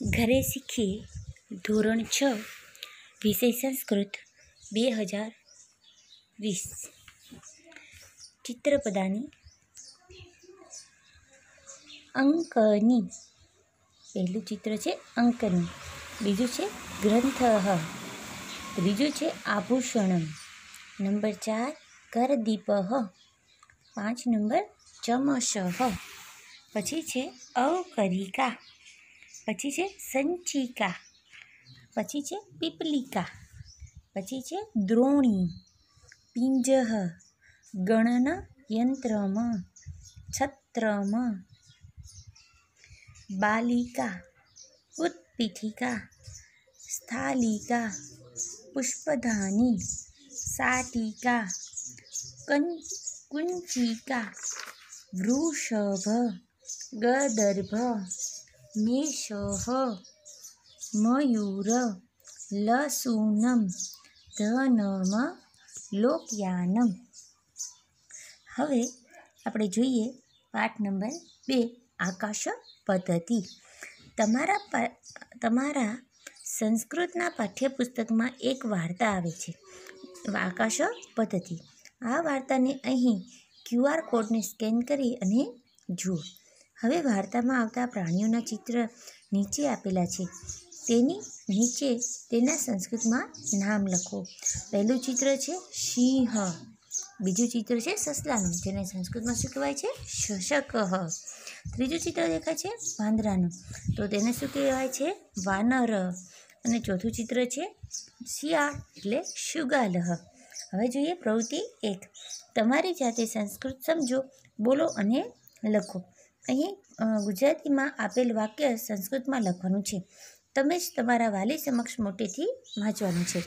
ઘરે શીખીએ ધોરણ 6 વિષય સંસ્કૃત 2020 ચિત્રપદાની અંકની. પહેલું ચિત્ર છે અંકની, બીજું છે ગ્રંથ, ત્રીજું છે આભૂષણમ, નંબર 4 કરદીપ, 5 નંબર ચમશ, પછી છે અવકરિકા, પછી છે સંચિકા, પછી છે પીપલિકા, પછી છે દ્રોણી, પિંજહ, ગણન યંત્રમ, છત્રમ, બાલિકા, ઉત્પીઠિકા, સ્થાલિકા, પુષ્પધાની, સાટિકા, કુંચિકા, વૃષભ, ગદર્ભ, મેષ, મયુર, લસુનમ, ધનમ, લોકયાનમ. હવે આપણે જોઈએ પાઠ નંબર 2 આકાશ પદ્ધતિ. તમારા સંસ્કૃતના પાઠ્યપુસ્તકમાં એક વાર્તા આવે છે, આકાશ પદ્ધતિ. આ વાર્તાને અહીં QR કોડને સ્કેન કરી અને જુઓ. હવે વાર્તામાં આવતા પ્રાણીઓના ચિત્ર નીચે આપેલા છે, તેની નીચે તેના સંસ્કૃતમાં નામ લખો. પહેલું ચિત્ર છે સિંહ, બીજું ચિત્ર છે સસલાનું, જેને સંસ્કૃતમાં શું કહેવાય છે? શશક. ત્રીજું ચિત્ર દેખાય છે વાંદરાનું, તો તેને શું કહેવાય છે? વાનર. અને ચોથું ચિત્ર છે શિયાળ, એટલે શુગાલ. હવે જોઈએ પ્રવૃત્તિ 1. તમારી જાતે સંસ્કૃત સમજો, બોલો અને લખો. અહીં ગુજરાતીમાં આપેલ વાક્ય સંસ્કૃતમાં લખવાનું છે. તમે જ તમારા વાલી સમક્ષ મોટેથી વાંચવાનું છે.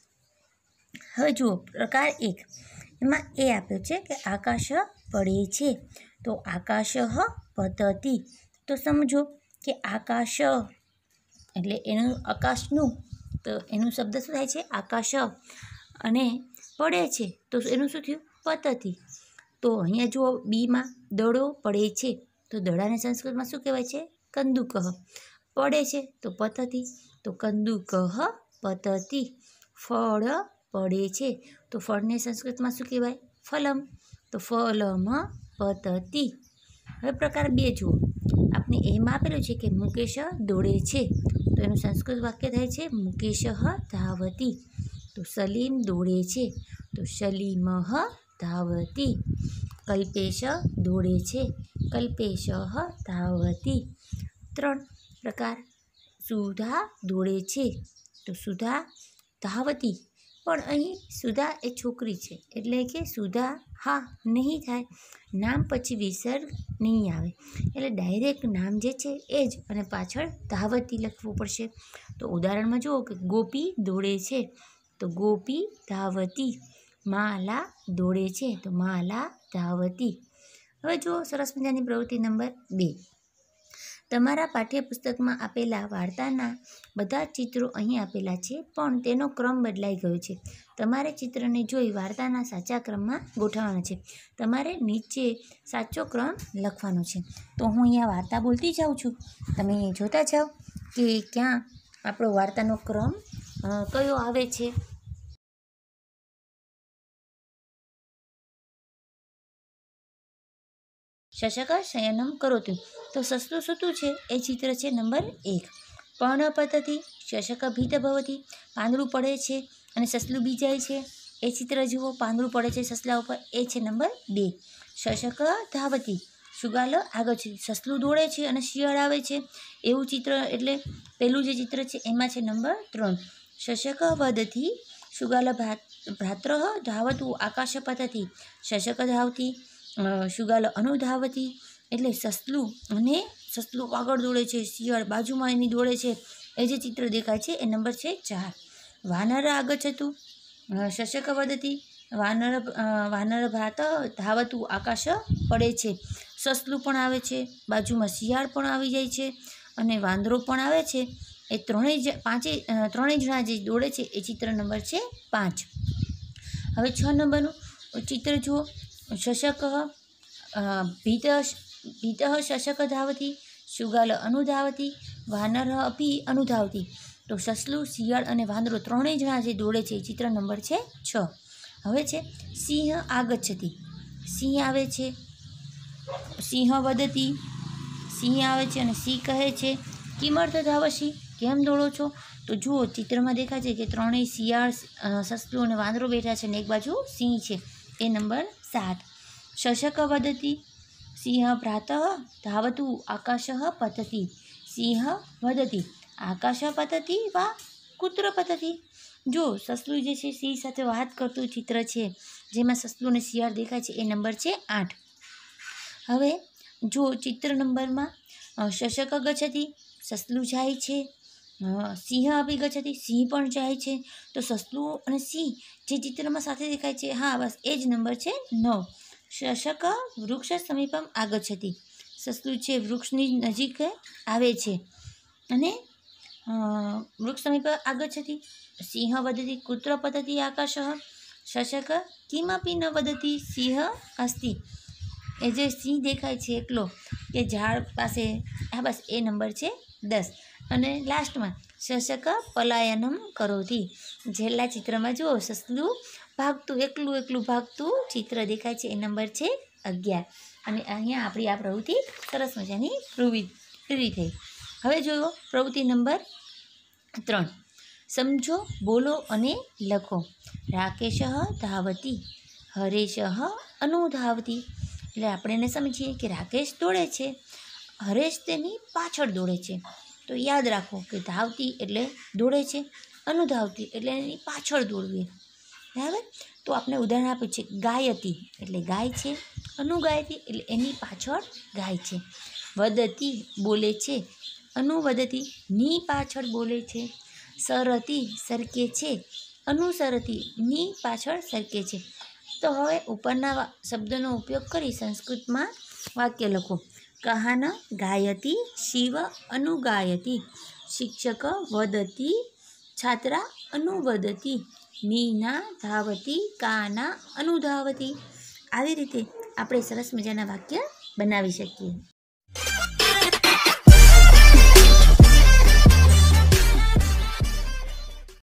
હવે જુઓ પ્રકાર 1. એમાં એ આપ્યો છે કે આકાશ પડે છે, તો આકાશ પતતી. તો સમજો કે આકાશ એટલે એનું આકાશનું, તો એનું શબ્દ શું થાય છે? આકાશ. અને પડે છે તો એનું શું થયું? પતતી. તો અહીંયા જુઓ બીમાં દડો પડે છે, તો દડાને સંસ્કૃતમાં શું કહેવાય છે? કંદુક. પડે છે તો પતતી, તો કંદુક પતતી. ફળ પડે છે તો ફળને સંસ્કૃતમાં શું કહેવાય? ફલમ, તો ફલમ પતતી. હવે પ્રકાર 2 જુઓ. આપણે એમાં આપેલું છે કે મુકેશ દોડે છે, તો એનું સંસ્કૃત વાક્ય થાય છે મુકેશ ધાવતી. તો સલીમ દોડે છે, તો સલીમ ધાવતી. કલ્પેશ દોડે છે, કલ્પેશ ધાવતી. 3 પ્રકાર. સુધા દોડે છે, તો સુધા ધાવતી. પણ અહીં સુધા એ છોકરી છે, એટલે કે સુધા નહીં થાય, નામ પછી વિસર્ગ નહીં આવે, એટલે ડાયરેક્ટ નામ જે છે એ જ અને પાછળ ધાવતી લખવું પડશે. તો ઉદાહરણમાં જુઓ કે ગોપી દોડે છે, તો ગોપી ધાવતી. માલા દોડે છે, તો માલા ધાવતી. હવે જુઓ સરસ મજાની પ્રવૃત્તિ નંબર 2. તમારા પાઠ્યપુસ્તકમાં આપેલા વાર્તાના બધા ચિત્રો અહીં આપેલા છે, પણ તેનો ક્રમ બદલાઈ ગયો છે. તમારે ચિત્રને જોઈ વાર્તાના સાચા ક્રમમાં ગોઠવવાના છે. તમારે નીચે સાચો ક્રમ લખવાનો છે. તો હું અહીંયા વાર્તા બોલતી જાઉં છું, તમે જોતા જાઓ કે ક્યાં આપણો વાર્તાનો ક્રમ કયો આવે છે. શશક શયનમ કરોતુ, તો સસલું સૂતું છે એ ચિત્ર છે નંબર 1. પર્ણ પતતી, શશક ભીત ભવતી. પાંદડું પડે છે અને સસલું બી જાય છે, એ ચિત્ર જુઓ. પાંદડું પડે છે સસલા ઉપર, એ છે નંબર 2. શશક ધાવતી, શુગાલ આગળ છે, સસલું દોડે છે અને શિયાળ આવે છે, એવું ચિત્ર. એટલે પહેલું જે ચિત્ર છે એમાં છે નંબર 3. શશક વદતી, શુગાલ ભ્રાતૃ ધાવતું આકાશ પતતી. શશક ધાવતી, શુગાલ અનુધાવતી. એટલે સસલું આગળ દોડે છે, શિયાળ બાજુમાં એની દોડે છે, એ જે ચિત્ર દેખાય છે એ નંબર છે 4. વાનર આગચ્છતુ, શશક વદતી. વાનર ભ્રાત ધાવતું આકાશ પડે છે, સસલું પણ આવે છે, બાજુમાં શિયાળ પણ આવી જાય છે અને વાંદરો પણ આવે છે. એ ત્રણેય જણા જે દોડે છે એ ચિત્ર નંબર છે 5. હવે 6 નંબરનું ચિત્ર જુઓ. શશક ભીત શશક ધાવતી, શુગાલ અનુધાવતી. વાનરઃ અપી અનુધાવતી. તો સસલું, શિયાળ અને વાંદરો ત્રણેય જણા જે દોડે છે એ ચિત્ર નંબર છે 6. હવે છે સિંહ આગચ્છતિ. સિંહ આવે છે, સિંહ વદતી, સિંહ આવે છે અને સિંહ કહે છે કિમર્થ ધાવસી, કેમ દોડો છો? તો જુઓ ચિત્રમાં દેખાય છે કે ત્રણેય શિયાળ, સસલું અને વાંદરો બેઠા છે અને એક બાજુ સિંહ છે. એ નંબર 7. શશક વદતી, સિંહ પ્રાતઃ ધાવતું આકાશ પતતી. સિંહ વદતી આકાશ પતતી વા કુત્ર પતતી. જો સસલું જે છે સિંહ સાથે વાત કરતું ચિત્ર છે, જેમાં સસલું અને શિયાળ દેખાય છે. એ નંબર છે 8. હવે જો ચિત્ર નંબરમાં શશક ગચ્છતિ, સસલું જાય છે, સિંહ અભી ગચ્છતિ, સિંહ પણ જાય છે. તો સસલું અને સિંહ જે ચિત્રમાં સાથે દેખાય છે, હા બસ એ જ નંબર છે 9. શશક વૃક્ષ સમીપમ આગચ્છતિ, સસલું છે વૃક્ષની નજીક આવે છે અને વૃક્ષ સમીપ આગચ્છતિ. સિંહ વદતી કુત્ર પતતી આકાશ. શશક કિમપી ન વદતી સિંહ અસ્તિ, એ જે સિંહ દેખાય છે એકલો એ ઝાડ પાસે, હા બસ એ નંબર છે 10. અને લાસ્ટમાં શશક પલાયનમ કરોતી. છેલ્લા ચિત્રમાં જુઓ સસલું ભાગતું, એકલું ભાગતું ચિત્ર દેખાય છે. એ નંબર છે 11. અને અહીંયા આપણી આ પ્રવૃત્તિ સરસ મજાની પૂરી થઈ. હવે જોયો પ્રવૃત્તિ નંબર 3. સમજો, બોલો અને લખો. રાકેશ ધાવતી, હરેશ અનુધાવતી. એટલે આપણે એને સમજીએ કે રાકેશ દોડે છે, હરેશ તેની પાછળ દોડે છે. તો યાદ રાખો કે ધાવતી એટલે દોડે છે, અનુધાવતી એટલે એની પાછળ દોડવી. બરાબર? તો આપણે ઉદાહરણ આપ્યું છે ગાયતી એટલે ગાય છે, અનુગાયતી એટલે એની પાછળ ગાય છે. વદતી બોલે છે, અનુવદતી ની પાછળ બોલે છે. સરતી સરકે છે, અનુસરતી ની પાછળ સરકે છે. તો હવે ઉપરના શબ્દોનો ઉપયોગ કરી સંસ્કૃતમાં વાક્ય લખો. કહાન ગાયતી, શિવ અનુગાયતી, શિક્ષક વદતી, છાત્રા અનુવદતી, મીના ધાવતી, કાના અનુધાવતી. આવી રીતે આપણે સરસ મજાના વાક્ય બનાવી શકીએ.